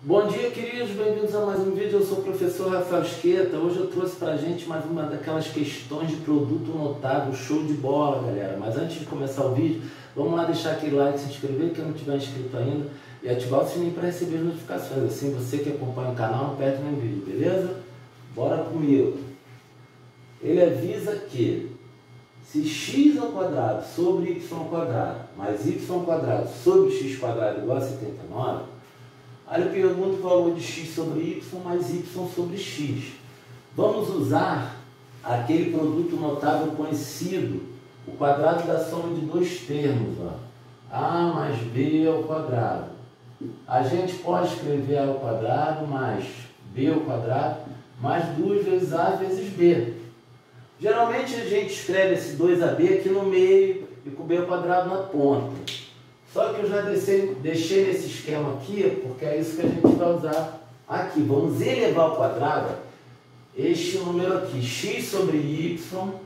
Bom dia, queridos, bem-vindos a mais um vídeo. Eu sou o professor Rafael Esqueta. Hoje eu trouxe pra gente mais uma daquelas questões de produto notável, show de bola, galera. Mas antes de começar o vídeo, vamos lá deixar aquele like, se inscrever, quem não tiver inscrito ainda, e ativar o sininho para receber as notificações. Assim você que acompanha o canal não perde nenhum vídeo, beleza? Bora comigo. Ele avisa que se x ao quadrado sobre y ao quadrado mais y ao quadrado sobre x quadrado igual a 79, aí ele pergunta o valor de x sobre y mais y sobre x. Vamos usar aquele produto notável conhecido, o quadrado da soma de dois termos, ó. A mais b ao quadrado. A gente pode escrever a ao quadrado mais b ao quadrado mais 2 vezes a vezes b. Geralmente a gente escreve esse 2ab aqui no meio e com b ao quadrado na ponta. Só que eu já deixei nesse esquema aqui, porque é isso que a gente vai usar aqui. Vamos elevar ao quadrado este número aqui, x sobre y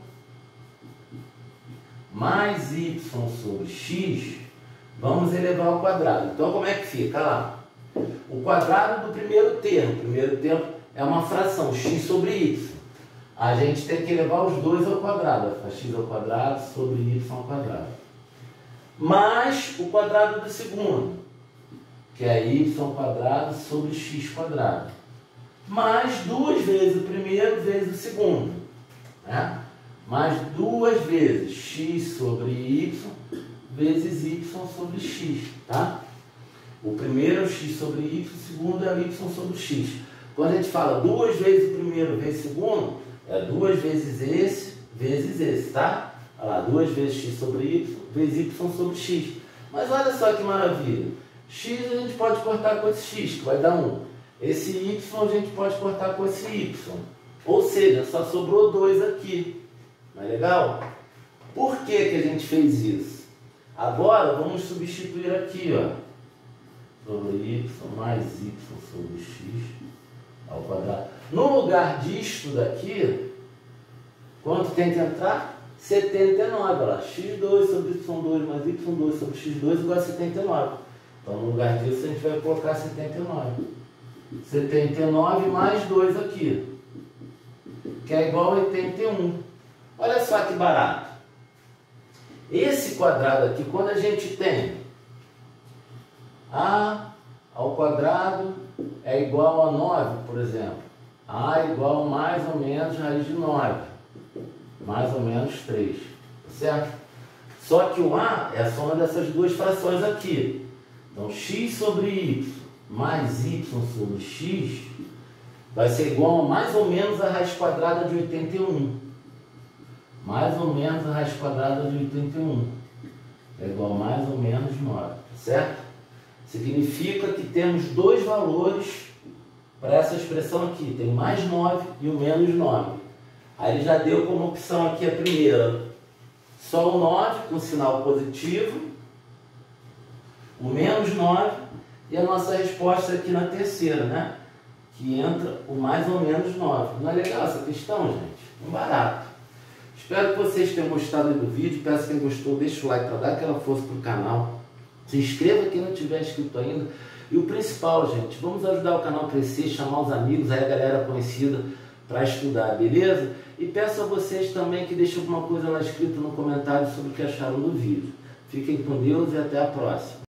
mais y sobre x, vamos elevar ao quadrado. Então como é que fica? Lá, o quadrado do primeiro termo é uma fração, x sobre y. A gente tem que elevar os dois ao quadrado, x ao quadrado sobre y ao quadrado. Mais o quadrado do segundo, que é y ao quadrado sobre x quadrado. Mais 2 vezes o primeiro vezes o segundo, né? Mais 2 vezes x sobre y vezes y sobre x, tá? O primeiro é o x sobre y, o segundo é o y sobre x. Quando a gente fala 2 vezes o primeiro vezes o segundo, é 2 vezes esse, tá? Olha lá, 2 vezes x sobre y vezes y sobre x. Mas olha só que maravilha. X a gente pode cortar com esse x, que vai dar 1. Esse y a gente pode cortar com esse y. Ou seja, só sobrou 2 aqui. Não é legal? Por que que a gente fez isso? Agora vamos substituir aqui, ó. Sobre y mais y sobre x ao quadrado. No lugar disto daqui, quanto tem que entrar? 79, olha lá, x2 sobre y2 mais y2 sobre x2 igual a 79. Então, no lugar disso, a gente vai colocar 79. 79 mais 2 aqui, que é igual a 81. Olha só que barato. Esse quadrado aqui, quando a gente tem a ao quadrado é igual a 9, por exemplo. A igual a mais ou menos raiz de 9. Mais ou menos 3, certo? Só que o A é a soma dessas duas frações aqui. Então, x sobre y mais y sobre x vai ser igual a mais ou menos a raiz quadrada de 81. Mais ou menos a raiz quadrada de 81. É igual a mais ou menos 9, certo? Significa que temos dois valores para essa expressão aqui. Tem mais 9 e o menos 9. Aí ele já deu como opção aqui a primeira, só o 9 com sinal positivo, o menos 9 e a nossa resposta aqui na terceira, né? Que entra o mais ou menos 9. Não é legal essa questão, gente? Um barato. Espero que vocês tenham gostado do vídeo. Peço que quem gostou, deixa o like para dar aquela força para o canal. Se inscreva quem não tiver inscrito ainda. E o principal, gente, vamos ajudar o canal a crescer, chamar os amigos, aí a galera conhecida para estudar, beleza? E peço a vocês também que deixem alguma coisa lá escrita no comentário sobre o que acharam do vídeo. Fiquem com Deus e até a próxima.